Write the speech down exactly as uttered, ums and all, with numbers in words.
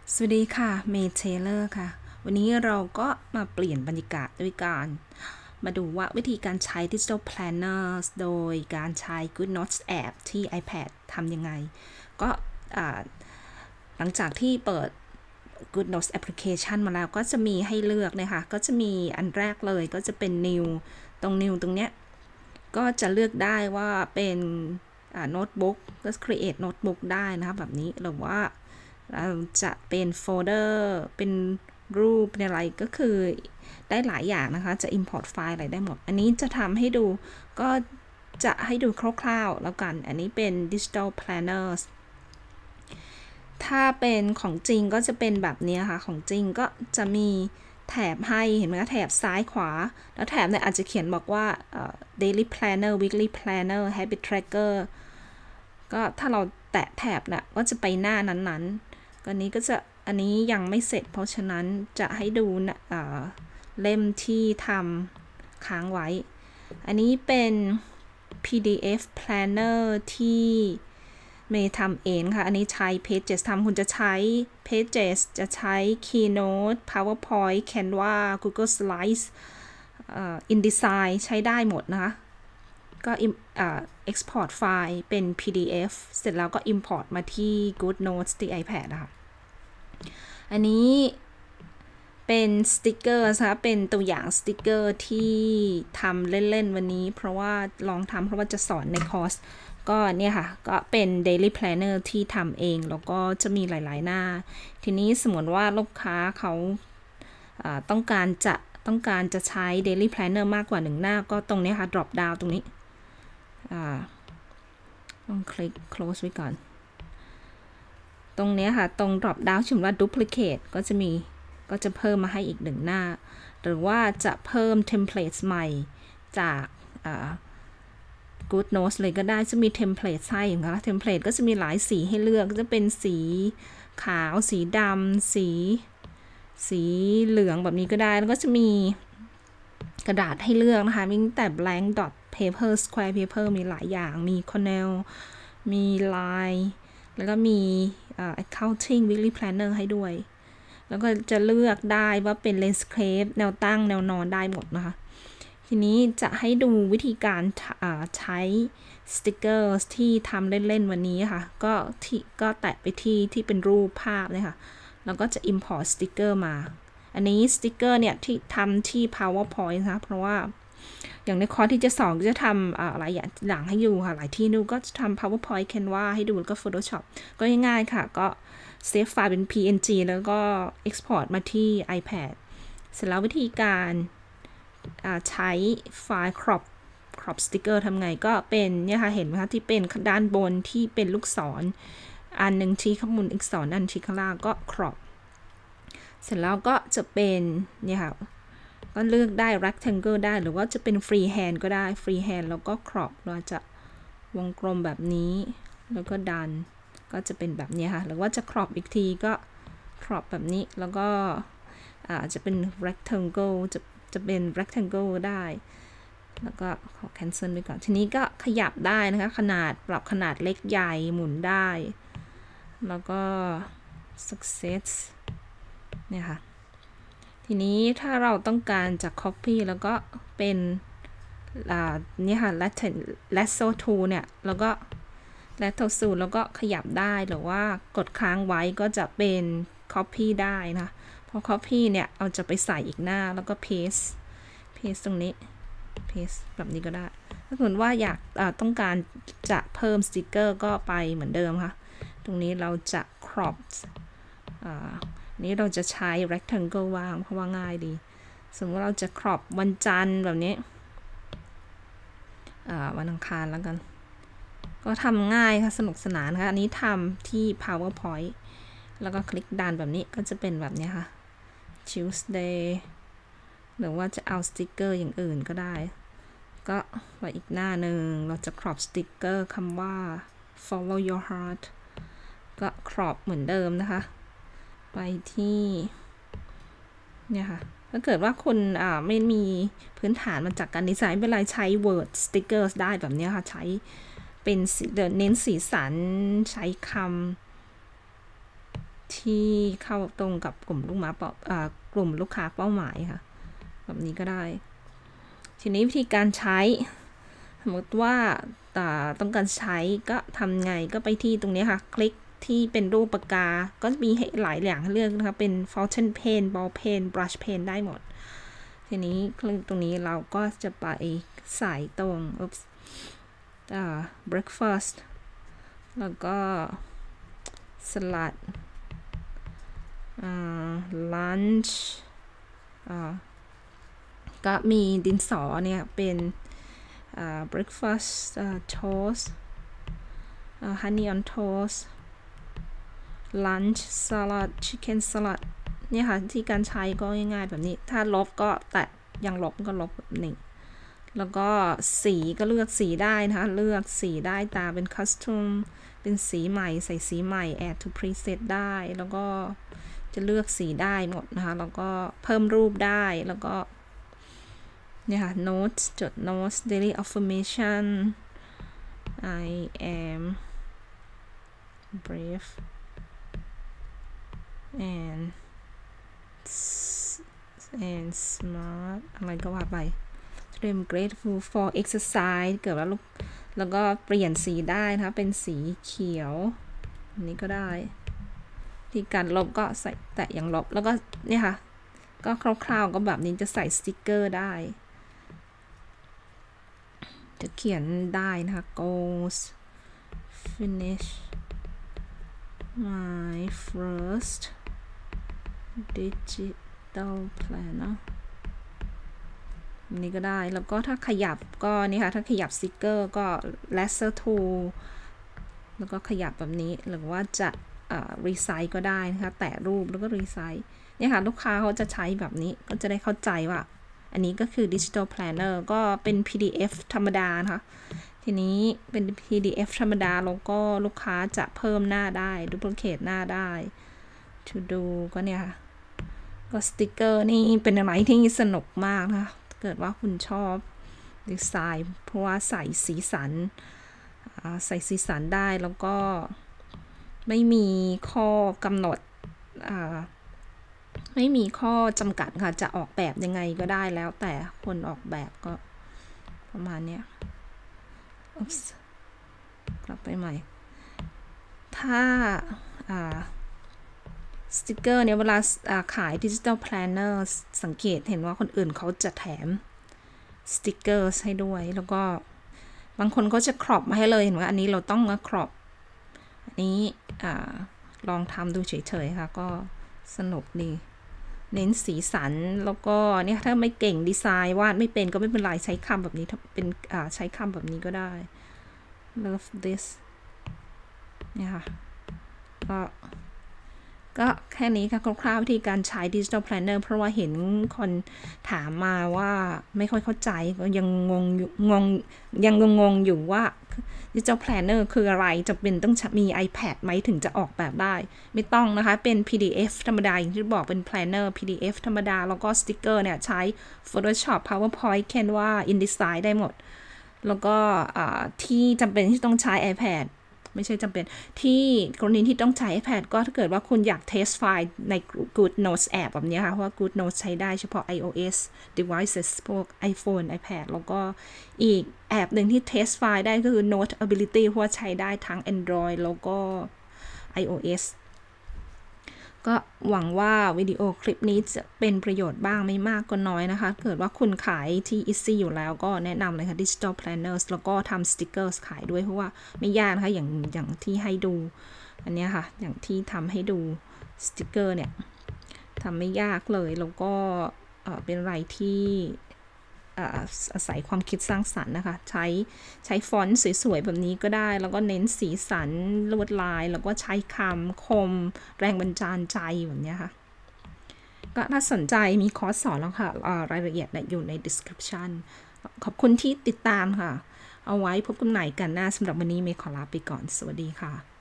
สวัสดีค่ะเมย์เทเลอร์ค่ะวันนี้เราก็มาเปลี่ยนบรรยากาศด้วยการมาดูว่าวิธีการใช้ Digital Planners โดยการใช้ Good Notes App ที่ iPad ทำยังไงก็หลังจากที่เปิด Good Notes Application มาแล้วก็จะมีให้เลือกนะคะก็จะมีอันแรกเลยก็จะเป็น New ตรง New ตรงเนี้ยก็จะเลือกได้ว่าเป็นโน้ตบุ๊กก็ create โน้ตบุ๊กได้นะคะแบบนี้หรือว่าเราจะเป็นโฟลเดอร์เป็นรูปเป็นอะไรก็คือได้หลายอย่างนะคะจะ import ไฟล์อะไรได้หมดอันนี้จะทำให้ดูก็จะให้ดูคร่าวๆแล้วกันอันนี้เป็น Digital Planners ถ้าเป็นของจริงก็จะเป็นแบบนี้ค่ะของจริงก็จะมีแถบให้เห็นไหมคะแถบซ้ายขวาแล้วแถบเนี่ยอาจจะเขียนบอกว่า daily planner weekly planner habit tracker ก็ถ้าเราแตะแถบน่ะก็จะไปหน้านั้นๆก็นี้ก็จะอันนี้ยังไม่เสร็จเพราะฉะนั้นจะให้ดูนะเล่มที่ทำค้างไว้อันนี้เป็น พี ดี เอฟ planner ที่เมย์ทำเองค่ะอันนี้ใช้ Pages ทำคุณจะใช้ Pages จะใช้ Keynote PowerPoint Canva Google Slides InDesign ใช้ได้หมดนะคะก็ export ไฟล์เป็น พี ดี เอฟ เสร็จแล้วก็ import มาที่ Good Notes ที่ iPad นะคะอันนี้เป็นสติกเกอร์นะคะเป็นตัวอย่างสติกเกอร์ที่ทำเล่นๆวันนี้เพราะว่าลองทำเพราะว่าจะสอนในคอร์สก็เนี่ยค่ะก็เป็น Daily Planner ที่ทำเองแล้วก็จะมีหลายๆหน้าทีนี้สมมติว่าลูกค้าเขาต้องการจะต้องการจะใช้ Daily Planner มากกว่าหนึ่งหน้าก็ตรงนี้ค่ะ drop down ตรงนี้ต้องคลิก close ไว้ก่อนตรงนี้ค่ะตรง drop down ชื่อว่า duplicate ก็จะมีก็จะเพิ่มมาให้อีกหนึ่งหน้าหรือว่าจะเพิ่ม template ใหม่จาก Good Notes เลยก็ได้จะมี template ให้นะคะ template ก็จะมีหลายสีให้เลือกจะเป็นสีขาวสีดำสีสีเหลืองแบบนี้ก็ได้แล้วก็จะมีกระดาษให้เลือกนะคะมีแต่ blank dot paper square paper มีหลายอย่างมี Cornell มี Line แล้วก็มี accounting weekly planner ให้ด้วยแล้วก็จะเลือกได้ว่าเป็น landscape แนวตั้งแนวนอนได้หมดนะคะทีนี้จะให้ดูวิธีการใช้สติกเกอร์ที่ทำเล่นๆวันนี้ค่ะก็ที่ก็แตะไปที่ที่เป็นรูปภาพเลยค่ะแล้วก็จะ import สติกเกอร์มาอันนี้สติกเกอร์เนี่ยที่ทำที่ PowerPoint นะคะเพราะว่าอย่างในคอร์สที่จะสอนจะทำอะไรอย่างให้ดูค่ะหลายที่ดูก็จะทำ PowerPoint Canva ให้ดูแล้วก็ Photoshop ก็ง่ายๆค่ะก็เซฟไฟล์เป็น พี เอ็น จี แล้วก็ export มาที่ iPad เสร็จแล้ววิธีการใช้ไฟล์ crop crop sticker ทำไงก็เป็นเนี่ยค่ะเห็นไหมคะที่เป็นด้านบนที่เป็นลูกศรอันหนึ่งชี้ข้างบนอีกศรอันชี้ข้างล่างก็ crop เสร็จแล้วก็จะเป็นเนี่ยค่ะก็เลือกได้ rectangle ได้หรือว่าจะเป็น free hand ก็ได้ free hand แล้วก็ crop เราจะวงกลมแบบนี้แล้วก็ดันก็จะเป็นแบบนี้ค่ะหรือว่าจะ crop อีกทีก็ crop แบบนี้แล้วก็อาจจะเป็น rectangle จะจะเป็น rectangle ได้แล้วก็ขอ cancel ไปก่อนทีนี้ก็ขยับได้นะคะขนาดปรับขนาดเล็กใหญ่หมุนได้แล้วก็ success เนี่ยค่ะทีนี้ถ้าเราต้องการจะ copy แล้วก็เป็นนี่ค่ะ lasso tool เนี่ยแล้วก็lasso tool แล้วก็ขยับได้หรือว่ากดค้างไว้ก็จะเป็น copy ได้นะพอ copy เนี่ยเอาจะไปใส่อีกหน้าแล้วก็ paste paste ตรงนี้ paste แบบนี้ก็ได้ถ้าสมมติว่าอยากต้องการจะเพิ่มสติกเกอร์ก็ไปเหมือนเดิมค่ะตรงนี้เราจะ crop นี้เราจะใช้ rectangle วางเพราะว่าง่ายดีสมมติว่าเราจะ crop วันจันทร์แบบนี้วันอังคารแล้วกันก็ทำง่ายค่ะสนุกสนานค่ะอันนี้ทำที่ PowerPoint แล้วก็คลิกดันแบบนี้ก็จะเป็นแบบนี้ค่ะ Tuesday หรือว่าจะเอาสติกเกอร์อย่างอื่นก็ได้ก็ไปอีกหน้าหนึ่งเราจะ crop สติกเกอร์คำว่า follow your heart ก็ crop เหมือนเดิมนะคะไปที่เนี่ยค่ะถ้าเกิดว่าคุณไม่มีพื้นฐานมาจากการดีไซน์เป็นไรใช้ Word Stickers ได้แบบนี้ค่ะใช้เป็นเน้นสีสันใช้คที่เข้าตรงกับกลุ่มลูกค้าเป้ากลุ่มลูกค้าเป้าหมายค่ะแบบนี้ก็ได้ทีนี้วิธีการใช้สมมติว่าต้องการใช้ก็ทำไงก็ไปที่ตรงนี้ค่ะคลิกที่เป็นรูปปากกาก็มีหลายอย่างให้เลือกนะคะเป็น fountain pen ball pen brush pen ได้หมดทีนี้คลิกตรงนี้เราก็จะไปใส่ตรง breakfast แล้วก็สลัด lunch ก็มีดินสอเนี่ยเป็น breakfast toast honey on toast lunch salad chicken salad เนี่ยค่ะที่การใช้ก็ง่ายๆแบบนี้ถ้าลบก็แตะยังลบก็ลบแบบนี้แล้วก็สีก็เลือกสีได้นะคะเลือกสีได้ตามเป็น custom เป็นสีใหม่ใส่สีใหม่ add to preset ได้แล้วก็จะเลือกสีได้หมดนะคะแล้วก็เพิ่มรูปได้แล้วก็เนี่ยค่ะ notes จด notes daily affirmation I am brave and and smart อะไรก็ว่าไป I'm grateful for exercise เกิดแล้วลูกแล้วก็เปลี่ยนสีได้นะคะเป็นสีเขียวอันนี้ก็ได้ที่การลบก็ใส่แตะอย่างลบแล้วก็เนี่ยค่ะก็คร่าวๆก็แบบนี้จะใส่สติกเกอร์ได้จะเขียนได้นะคะ goals finish my first digital planner นี้ก็ได้แล้วก็ถ้าขยับก็นี่ค่ะถ้าขยับสติกเกอร์ก็ laser tool แล้วก็ขยับแบบนี้หรือว่าจะรีไซส์ก็ได้นะคะแตะรูปแล้วก็รีไซส์เนี่ยค่ะลูกค้าเขาจะใช้แบบนี้ก็จะได้เข้าใจว่าอันนี้ก็คือ digital planner ก็เป็น พี ดี เอฟ ธรรมดานะคะทีนี้เป็น พี ดี เอฟ ธรรมดาแล้วก็ลูกค้าจะเพิ่มหน้าได้ duplicate หน้าได้ to do ก็เนี่ยค่ะก็สติกเกอร์นี่เป็นอะไรที่สนุกมากนะคะเกิดว่าคุณชอบดีไซน์เพราะว่าใส่สีสันใส่สีสันได้แล้วก็ไม่มีข้อกำหนดไม่มีข้อจำกัดค่ะจะออกแบบยังไงก็ได้แล้วแต่คนออกแบบก็ประมาณเนี้ยกลับไปใหม่ถ้าสติกเกอร์เนี่ยเวลาขาย Digital Planner สังเกตเห็นว่าคนอื่นเขาจะแถมสติกเกอร์ให้ด้วยแล้วก็บางคนก็จะครอปมาให้เลยเห็นว่าอันนี้เราต้องมาครอปอันนี้ลองทำดูเฉยๆค่ะก็สนุกดีเน้นสีสันแล้วก็เนี่ยถ้าไม่เก่งดีไซน์วาดไม่เป็นก็ไม่เป็นไรใช้คำแบบนี้เป็นใช้คำแบบนี้ก็ได้ love this เนี่ยค่ะก็ก็แค่นี้ค่ะคร่าวๆวิธีการใช้ Digital Planner เพราะว่าเห็นคนถามมาว่าไม่ค่อยเข้าใจก็ยังงงงงยังงงอยู่ว่า Digital Planner คืออะไรจะเป็นต้องมี iPad ไหมถึงจะออกแบบได้ไม่ต้องนะคะเป็น พี ดี เอฟ ธรรมดาอย่างที่บอกเป็น Planner พี ดี เอฟ ธรรมดาแล้วก็สติกเกอร์เนี่ยใช้ Photoshop PowerPoint Canva InDesign ได้หมดแล้วก็ที่จำเป็นที่ต้องใช้ iPadไม่ใช่จำเป็นที่กรณีที่ต้องใช้ iPad ก็ถ้าเกิดว่าคุณอยากเทสไฟล์ใน GoodNotes App แบบนี้ค่ะเพราะว่า GoodNotes ใช้ได้เฉพาะ iOS devices พวก iPhone iPad แล้วก็อีกแอปหนึ่งที่เทสไฟล์ได้ก็คือ Notability เพราะว่าใช้ได้ทั้ง Android แล้วก็ iOS ก็หวังว่าวิดีโอคลิปนี้จะเป็นประโยชน์บ้างไม่มากก็น้อยนะคะเกิดว่าคุณขายที่ Etsy อยู่แล้วก็แนะนำเลยค่ะ Digital Planners แล้วก็ทำสติกเกอร์ขายด้วยเพราะว่าไม่ยากนะคะอย่างอย่างที่ให้ดูอันนี้ค่ะอย่างที่ทำให้ดูสติกเกอร์เนี่ยทำไม่ยากเลยแล้วก็เป็นอะไรที่อาศัยความคิดสร้างสรรค์นะคะใช้ใช้ฟอนต์สวยๆแบบนี้ก็ได้แล้วก็เน้นสีสันลวดลายแล้วก็ใช้คำคมแรงบันดาลใจแบบนี้ค่ะก็ถ้าสนใจมีคอร์สสอนแล้วค่ะรายละเอียดอยู่ใน description ขอบคุณที่ติดตามค่ะเอาไว้พบกันใหม่กันหน้าสำหรับวันนี้เมย์ขอลาไปก่อนสวัสดีค่ะ